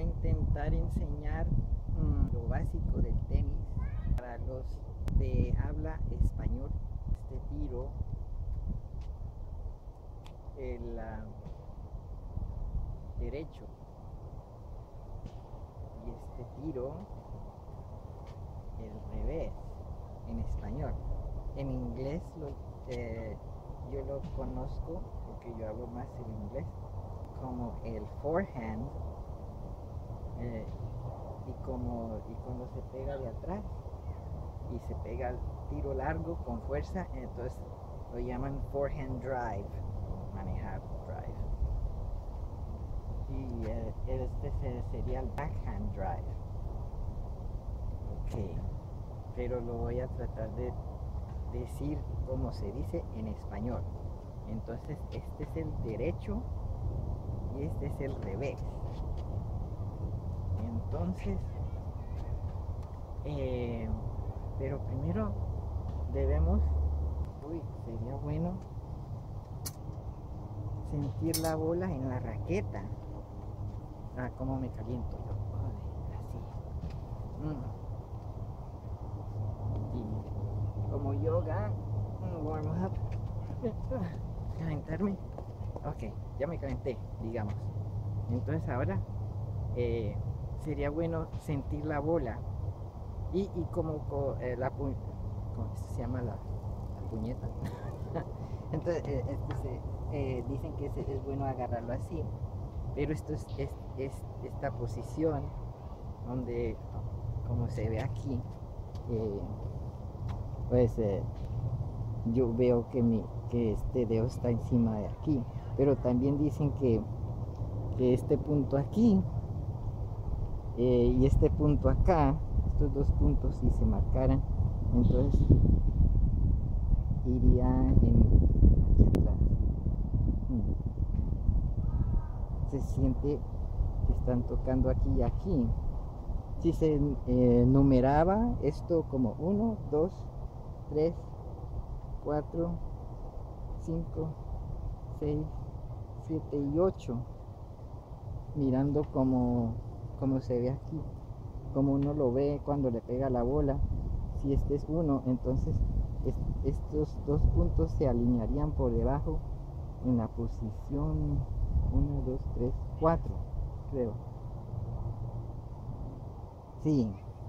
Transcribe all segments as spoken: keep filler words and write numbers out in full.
intentar enseñar mmm, lo básico del tenis para los de habla español. Este tiro, el uh, derecho, y este tiro, el revés, en español. En inglés lo, eh, yo lo conozco, porque yo hablo más el inglés, como el forehand, eh, y como y cuando se pega de atrás y se pega el tiro largo con fuerza, entonces lo llaman forehand drive, manejar drive. Y eh, este sería el backhand drive. Ok, pero lo voy a tratar de decir como se dice en español. Entonces este es el derecho y este es el revés. Entonces eh, pero primero debemos, uy, sería bueno sentir la bola en la raqueta. Ah, cómo me caliento yo. Joder, así. Mm. Y como yoga, un warm up. Calentarme. Ok, ya me calenté, digamos. Entonces ahora eh, sería bueno sentir la bola y, y como eh, la pu ¿cómo se llama la, la puñeta? Entonces eh, este se, eh, dicen que es, es bueno agarrarlo así, pero esto es, es, es esta posición donde, como se ve aquí, eh, pues eh, yo veo que mi que este dedo está encima de aquí, pero también dicen que, que este punto aquí eh, y este punto acá, estos dos puntos, si se marcaran, entonces iría en aquí atrás. Hmm. Se siente que están tocando aquí y aquí. Si se eh, numeraba esto como uno, dos, tres, cuatro, cinco, seis, siete y ocho, mirando como, como se ve aquí, como uno lo ve cuando le pega la bola. Si este es uno, entonces es, estos dos puntos se alinearían por debajo en la posición uno, dos, tres, cuatro, creo. Sí,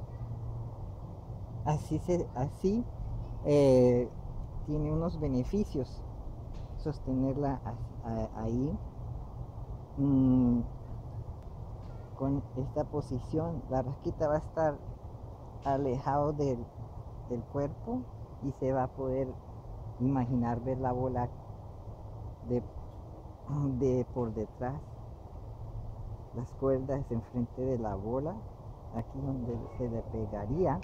así se así eh, tiene unos beneficios sostenerla a, a, ahí. Mm, con esta posición la raqueta va a estar alejado del, del cuerpo y se va a poder imaginar ver la bola de, de por detrás, las cuerdas enfrente de la bola, aquí donde se le pegaría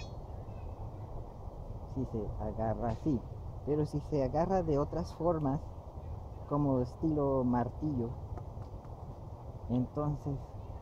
si se agarra así. Pero si se agarra de otras formas, como estilo martillo, entonces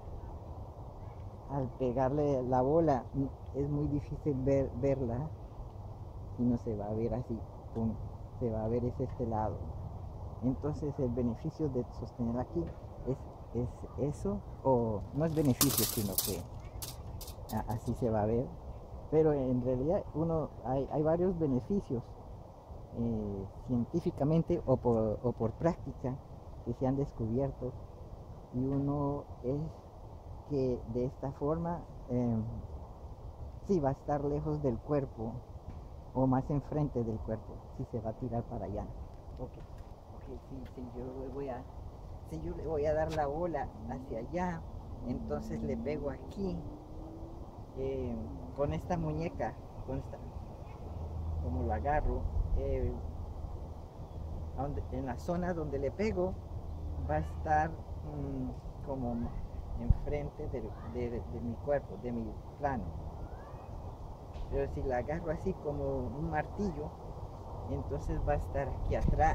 al pegarle la bola es muy difícil ver, verla y no se va a ver así, pum, se va a ver es este lado. Entonces el beneficio de sostener aquí es, es eso, o no es beneficio, sino que así se va a ver, pero en realidad uno hay, hay varios beneficios eh, científicamente o por, o por práctica que se han descubierto, y uno es que de esta forma eh, sí va a estar lejos del cuerpo o más enfrente del cuerpo si se va a tirar para allá. Ok, okay, si, si yo le voy a si yo le voy a dar la bola hacia allá, entonces le pego aquí eh, con esta muñeca, con esta, como lo agarro, eh, donde, en la zona donde le pego va a estar mmm, como enfrente de, de, de, de mi cuerpo, de mi plano. Pero si la agarro así como un martillo, entonces va a estar aquí atrás,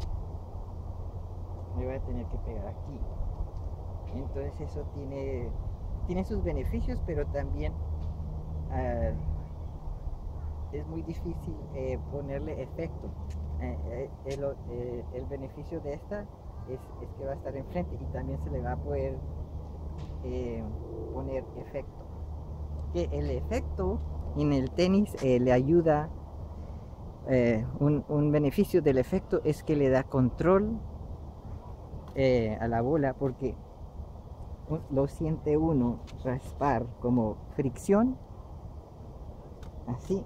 me voy a tener que pegar aquí. Entonces eso tiene tiene sus beneficios, pero también uh, es muy difícil eh, ponerle efecto. Eh, el, eh, el beneficio de esta es, es que va a estar enfrente y también se le va a poder eh, poner efecto. Que el efecto en el tenis eh, le ayuda, eh, un, un beneficio del efecto es que le da control eh, a la bola, porque lo siente uno raspar como fricción, así,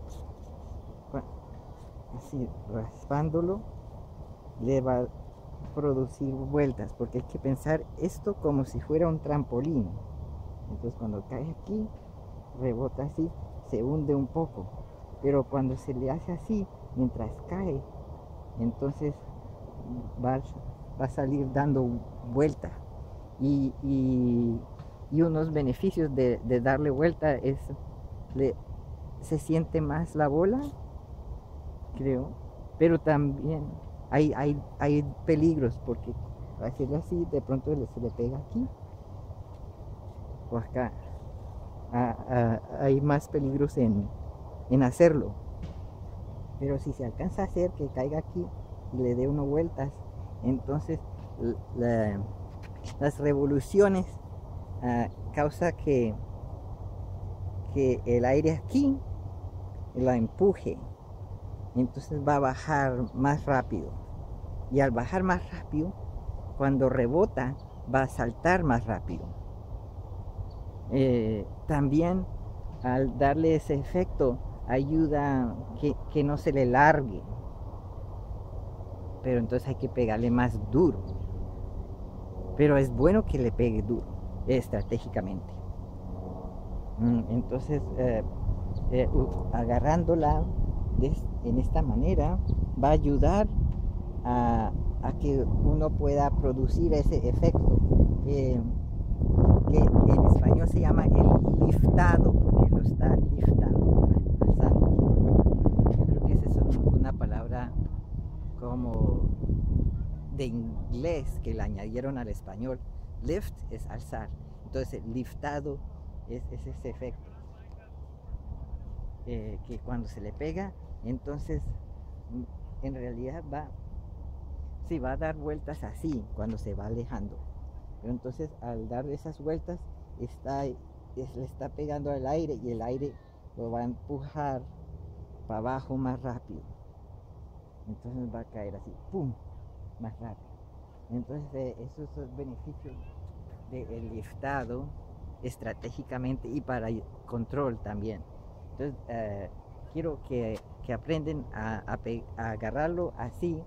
así raspándolo le va a producir vueltas, porque hay que pensar esto como si fuera un trampolín. Entonces cuando cae aquí, rebota así, se hunde un poco, pero cuando se le hace así, mientras cae, entonces va, va a salir dando vuelta. Y, y, y unos beneficios de, de darle vuelta es, le, se siente más la bola, creo, pero también hay, hay, hay peligros, porque hacerlo así, de pronto se le pega aquí o acá. Ah, ah, hay más peligros en, en hacerlo, pero si se alcanza a hacer que caiga aquí y le dé unas vueltas, entonces la, las revoluciones uh, causa que, que el aire aquí la empuje, entonces va a bajar más rápido, y al bajar más rápido, cuando rebota va a saltar más rápido. Eh, también al darle ese efecto ayuda que, que no se le largue, pero entonces hay que pegarle más duro, pero es bueno que le pegue duro estratégicamente. Entonces eh, eh, agarrándola de, en esta manera va a ayudar a, a que uno pueda producir ese efecto eh, que en español se llama el liftado, porque lo está liftando, alzando. Yo creo que esa es un, una palabra como de inglés que le añadieron al español. Lift es alzar, entonces el liftado es, es ese efecto eh, que cuando se le pega, entonces en realidad va, sí, va a dar vueltas así cuando se va alejando, pero entonces al dar esas vueltas está, es, le está pegando al aire, y el aire lo va a empujar para abajo más rápido, entonces va a caer así, pum, más rápido. Entonces eh, esos son los beneficios del liftado estratégicamente y para control también. Entonces eh, quiero que, que aprenden a, a, a agarrarlo así,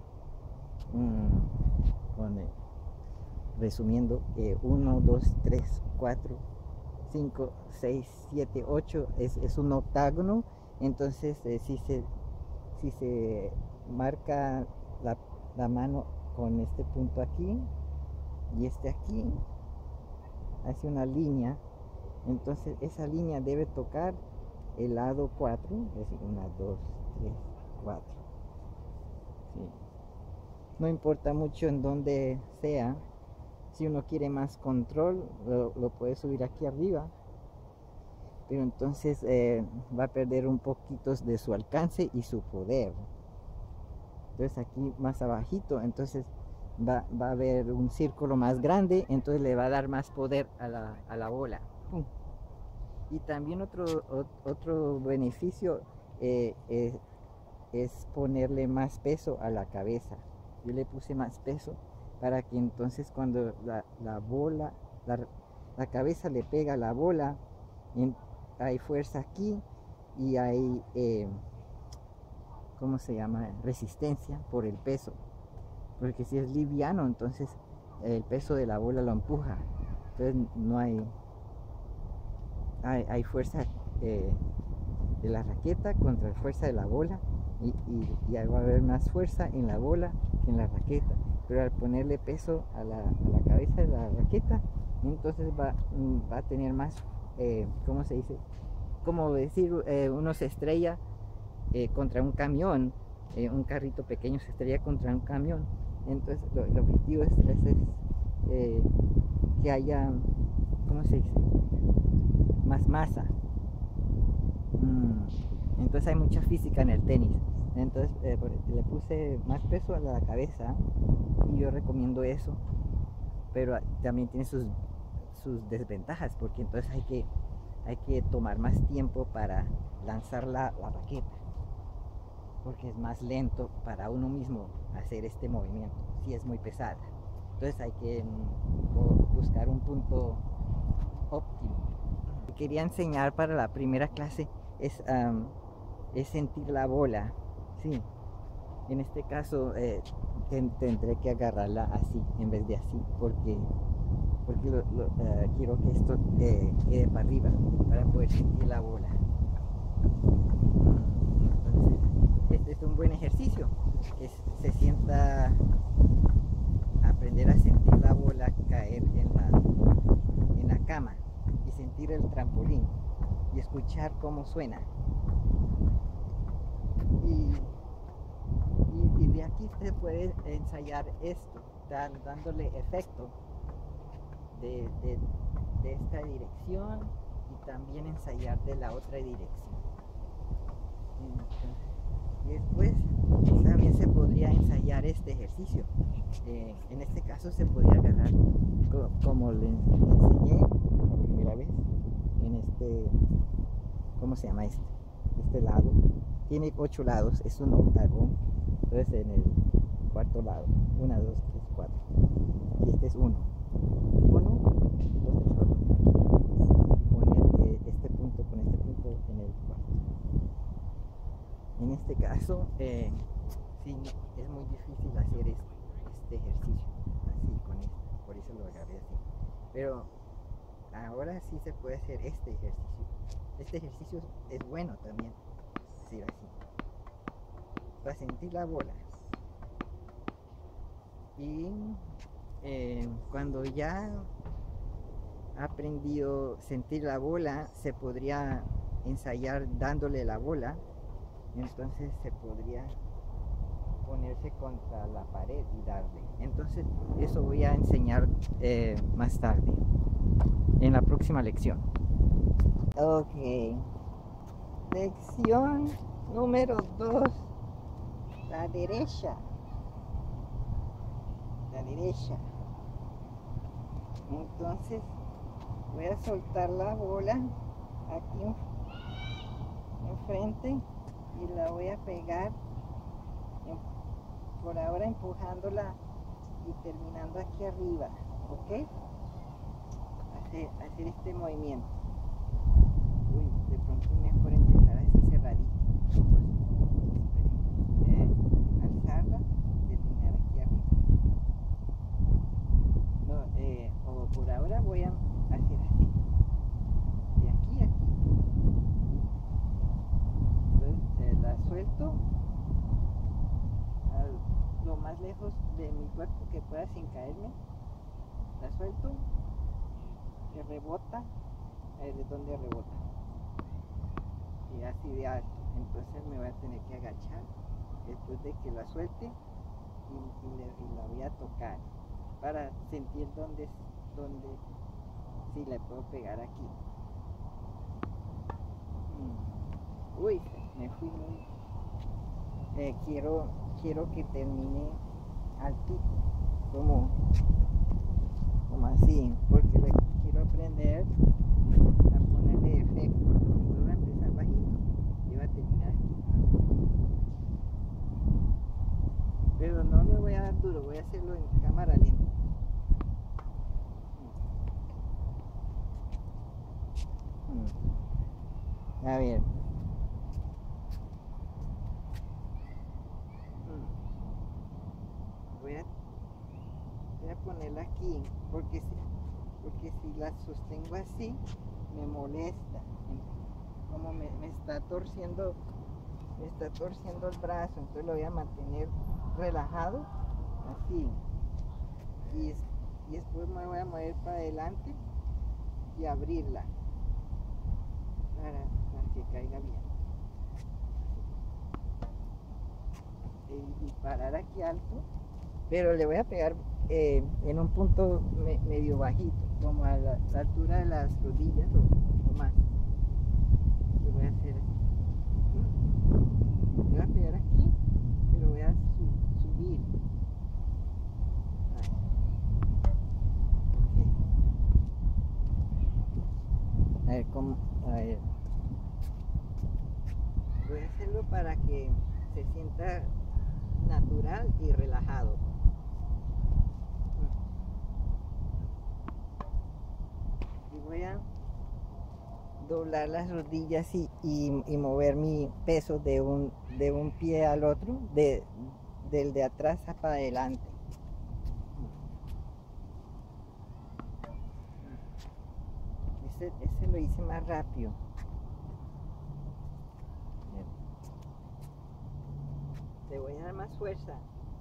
mmm, con, eh, resumiendo, uno, dos, tres, cuatro, cinco, seis, siete, ocho, es, es un octágono. Entonces eh, si, se, si se marca la, la mano con este punto aquí y este aquí, hace una línea, entonces esa línea debe tocar el lado cuatro, es decir, una, dos, tres, cuatro. Sí. No importa mucho en donde sea, si uno quiere más control, lo, lo puede subir aquí arriba, pero entonces eh, va a perder un poquito de su alcance y su poder. Entonces aquí más abajito, entonces va, va a haber un círculo más grande, entonces le va a dar más poder a la, a la bola. ¡Pum! Y también otro, otro beneficio eh, eh, es ponerle más peso a la cabeza. Yo le puse más peso para que entonces cuando la, la bola, la, la cabeza le pega a la bola, en, hay fuerza aquí y hay, eh, ¿cómo se llama? Resistencia por el peso. Porque si es liviano, entonces el peso de la bola lo empuja. Entonces no hay, hay, hay fuerza eh, de la raqueta contra la fuerza de la bola, y, y, y va a haber más fuerza en la bola que en la raqueta. Pero al ponerle peso a la, a la cabeza de la raqueta, entonces va, va a tener más, eh, ¿cómo se dice? Como decir, eh, uno se estrella eh, contra un camión, eh, un carrito pequeño se estrella contra un camión. Entonces lo, el objetivo es, es, es eh, que haya, ¿cómo se dice? Más masa. Mm. Entonces hay mucha física en el tenis. Entonces eh, le puse más peso a la cabeza y yo recomiendo eso, pero también tiene sus, sus desventajas, porque entonces hay que, hay que tomar más tiempo para lanzar la, la raqueta, porque es más lento para uno mismo hacer este movimiento si es muy pesada. Entonces hay que mm, buscar un punto óptimo. Lo que quería enseñar para la primera clase es, um, es sentir la bola. Sí. En este caso eh, ten, tendré que agarrarla así en vez de así, porque, porque lo, lo, uh, quiero que esto eh, quede para arriba para poder sentir la bola. Entonces, este es un buen ejercicio, que se sienta, aprender a sentir la bola caer en la, en la cama y sentir el trampolín y escuchar cómo suena. Y, y, y de aquí se puede ensayar esto, dan, dándole efecto de, de, de esta dirección y también ensayar de la otra dirección. Y después también se podría ensayar este ejercicio. Eh, en este caso se podría agarrar co como le enseñé la primera vez en este, ¿cómo se llama este? Este lado. Tiene ocho lados, es un octágono. Entonces en el cuarto lado, uno, dos, tres, cuatro. Y este es uno. Uno, dos, tres, cuatro. Y poner eh, este punto con este punto en el cuarto. En este caso, eh, sí, es muy difícil hacer este, este ejercicio así, con esto, por eso lo agarré así. Pero ahora sí se puede hacer este ejercicio. Este ejercicio es bueno también, así, así, para sentir la bola. Y eh, cuando ya ha aprendido a sentir la bola, se podría ensayar dándole la bola. Entonces se podría ponerse contra la pared y darle. Entonces eso voy a enseñar eh, más tarde, en la próxima lección. Ok. Lección número dos. La derecha. La derecha. Entonces voy a soltar la bola aquí enfrente. Y la voy a pegar por ahora empujándola y terminando aquí arriba, ¿ok? Hacer, hacer este movimiento. Uy, de pronto es mejor empezar así cerradito. Entonces, eh, alzarla y terminar aquí arriba. No, eh, o por ahora voy a hacer así. De aquí a aquí. La suelto a lo más lejos de mi cuerpo que pueda sin caerme. La suelto, que rebota, eh, de donde rebota, y así de alto. Entonces me voy a tener que agachar después de que la suelte y, y, le, y la voy a tocar para sentir dónde, dónde si le puedo pegar aquí. Mm. Uy, me fui muy... Eh, quiero, quiero que termine altito, como, como así, porque le quiero aprender a ponerle efecto. Entonces voy a empezar bajito y voy a terminar aquí. Pero no le voy a dar duro, voy a hacerlo en cámara lenta. A ver. Voy a, voy a ponerla aquí, porque si, porque si la sostengo así, me molesta. Como me, me está torciendo, me está torciendo el brazo, entonces lo voy a mantener relajado, así. Y, y después me voy a mover para adelante y abrirla, para, para que caiga bien. Y, y parar aquí alto. Pero le voy a pegar eh, en un punto me, medio bajito, como a la, la altura de las rodillas o, o más. Lo voy a hacer así. Le voy a pegar aquí, pero voy a su, subir. A ver cómo, a ver. Voy a hacerlo para que se sienta natural y relajado. Y voy a doblar las rodillas y, y, y mover mi peso de un, de un pie al otro, de, del de atrás para adelante. Ese, ese lo hice más rápido. Le voy a dar más fuerza.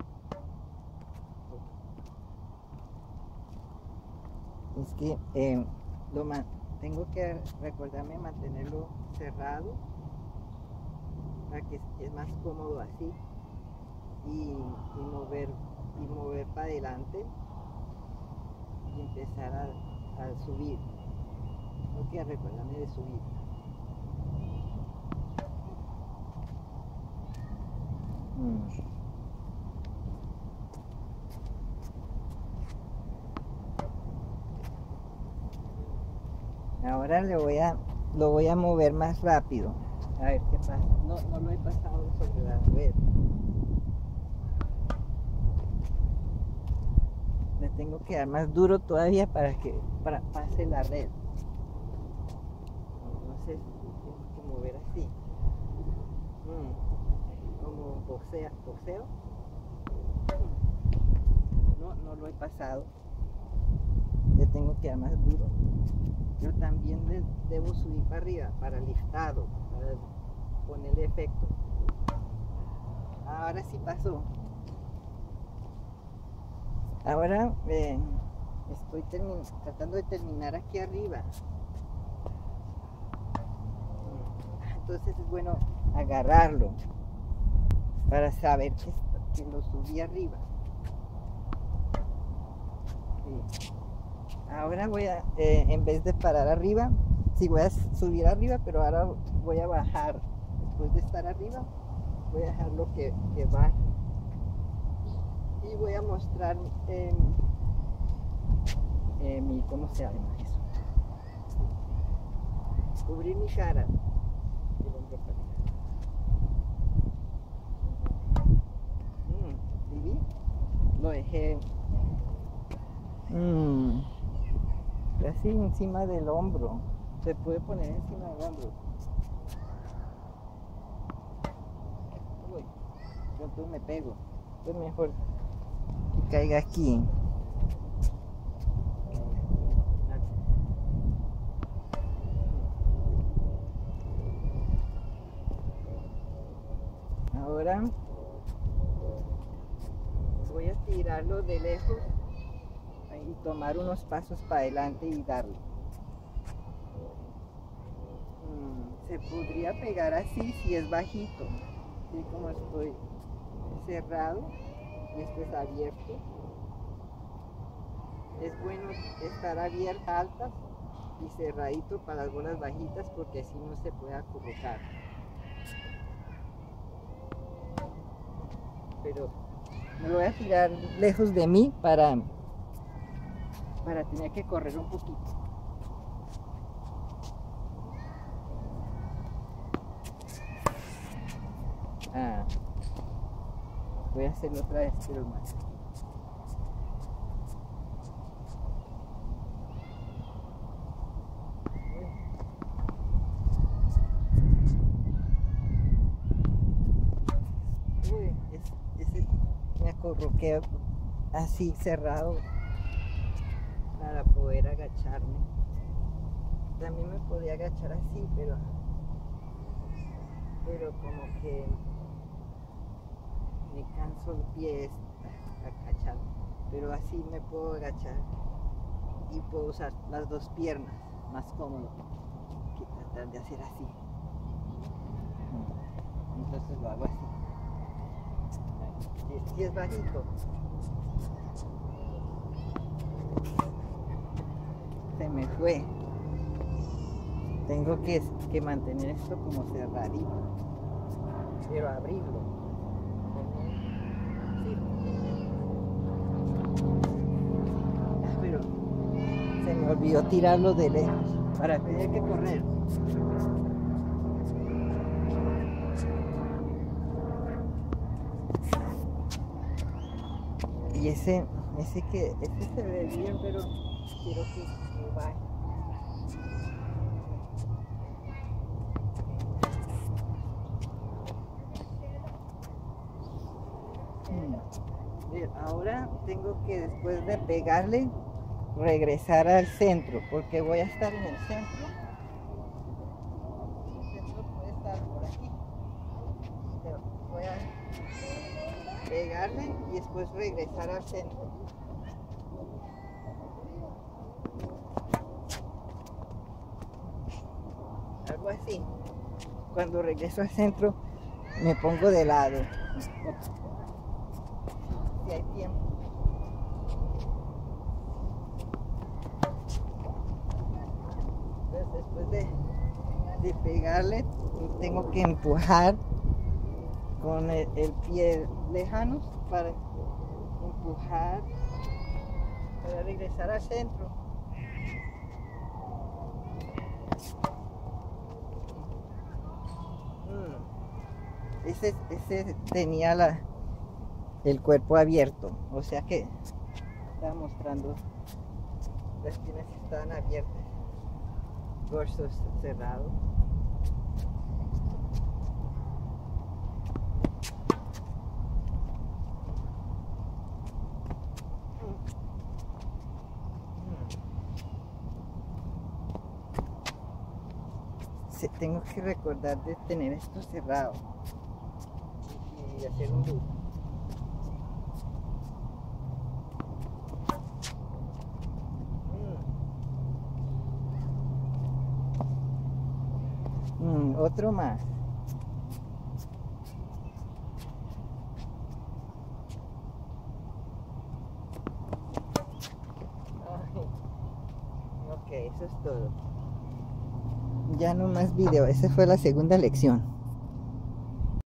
Es que eh, lo man tengo que recordarme mantenerlo cerrado para que es más cómodo así y, y mover y mover para adelante y empezar a, a subir. Tengo que recordarme de subir. Mm. Ahora le voy a, lo voy a mover más rápido. A ver qué pasa. No, no lo he pasado sobre la red. Le tengo que dar más duro todavía para que para pase la red. Entonces tengo que mover así. Mm. Como boxeo. boxeo. Mm. No, no lo he pasado. Le tengo que dar más duro. Yo también de, debo subir para arriba, para liftado, para ponerle efecto. Ahora sí pasó. Ahora eh, estoy tratando de terminar aquí arriba. Entonces es bueno agarrarlo para saber que, que lo subí arriba. Sí. Ahora voy a, eh, en vez de parar arriba, sí voy a subir arriba, pero ahora voy a bajar. Después de estar arriba, voy a dejarlo que, que baje. Y voy a mostrar eh, eh, mi, ¿cómo se llama eso? Cubrir mi cara. Mm, ¿sí? Lo dejé mm, casi encima del hombro. Se puede poner encima del hombro. Uy, pronto me pego. Es mejor que caiga aquí. Ahora voy a tirarlo de lejos y tomar unos pasos para adelante y darle. Hmm, se podría pegar así si es bajito, así como estoy cerrado y este es abierto. Es bueno estar abierta, altas y cerradito para las bolas bajitas porque así no se puede acurrucar. Pero me lo voy a tirar lejos de mí para, para tener que correr un poquito. Ah, voy a hacerlo otra vez, pero más. Uy, es, ese me acurruqué así cerrado para poder agacharme. También me podía agachar así, pero pero como que me canso el pie agachado, pero así me puedo agachar y puedo usar las dos piernas más cómodo que tratar de hacer así. Entonces lo hago así. Si es bajito, se me fue. Tengo que, que mantener esto como cerradito, pero abrirlo. Sí. Pero se me olvidó tirarlo de lejos para tener que correr. Y ese, ese que, ese se ve bien, pero quiero que no baje. Bien, ahora tengo que, después de pegarle, regresar al centro, porque voy a estar en el centro. El centro puede estar por aquí. Pero voy a pegarle y después regresar al centro. Algo así. Cuando regreso al centro me pongo de lado. Si hay tiempo. Entonces, después de, de pegarle, tengo que empujar con el, el pie lejano para empujar para regresar al centro. Mm. Ese, ese tenía la, el cuerpo abierto, o sea que está mostrando las piernas están abiertas, dorso cerrado. Tengo que recordar de tener esto cerrado y hacer un loop. Mm. Mm, otro más. Ay. Ok, eso es todo. Ya no más video, esa fue la segunda lección.